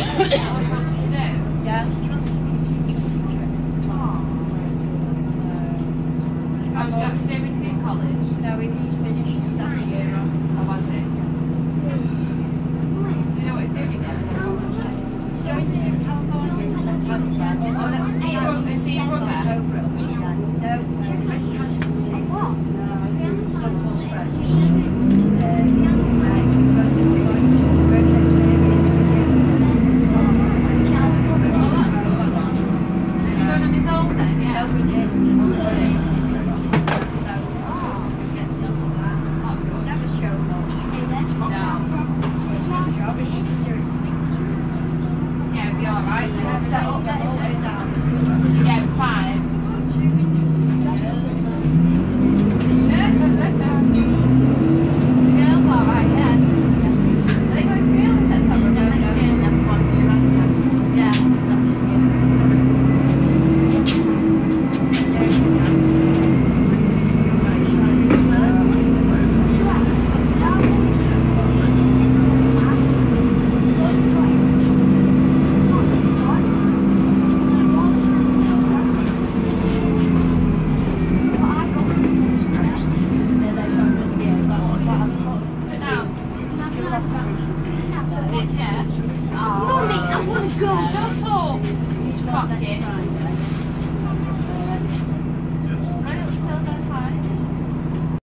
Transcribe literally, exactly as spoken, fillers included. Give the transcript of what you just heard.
wants to do? Yeah, he wants to be a teacher. Oh. How did you have to do anything in college? No, he's finished his second year on. How was it? Do you know what he's doing now? He's going to California in September. Oh, that's the sea brother. Is he brother? October it'll be then. No, he went to Kansas City. What? Some close friends. Um, he's going to be going to work experience with him. Is he going on his own then? No, Yeah. we did. Oh, really? So, Oh. gets into that. Not good. Never show much. No. It's his job, he needs to do it. Yeah, it'll be alright then. Set up. Get his head down. Yeah, five. Too interesting.